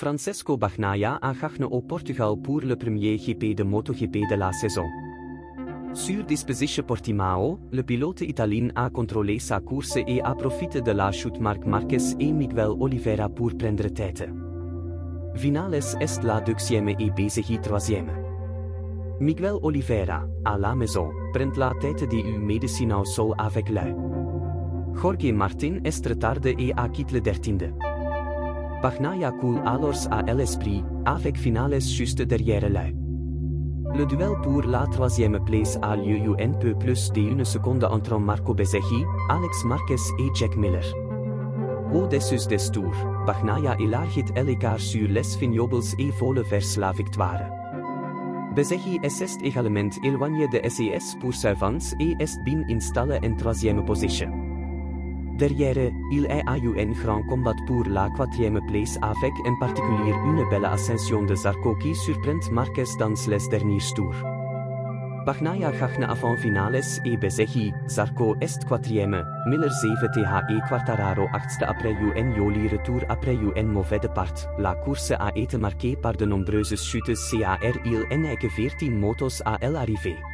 Francesco Bagnaia a gagné au Portugal pour le premier GP de MotoGP de la saison. Sur disposition Portimao, le pilote italien a contrôlé sa course et a profité de la chute Marc Marquez et Miguel Oliveira pour prendre tête. Vinales est la deuxième et Bezzecchi troisième. Miguel Oliveira, à la maison, prend la tête du Medicinal Sol avec le. Jorge Martin est retardé et a quitté le 13e. Bagnaia coule alors à l'esprit, avec Vinales juste derrière le. Le duel pour la troisième place a lieu un peu plus d'1 seconde entre Marco Bezzecchi, Alex Marquez et Jack Miller. Au-dessus des tours, Bagnaia élargit l'écart sur les vignobles et vole vers la victoire. Bezzecchi est également éloigné de SES pour s'avance et est bien installé en troisième position. Derrière, il y a eu un grand combat pour la quatrième place avec en particulier une belle ascension de Zarco qui surprend Marquez dans les derniers tours. Bagnaia gagne avant Vinales et Bezzecchi, Zarco est quatrième, Miller 7th et Quartararo 8th après un joli retour après un mauvais départ. La course a été marquée par de nombreuses chutes car il n'y a que 14 motos à l'arrivée.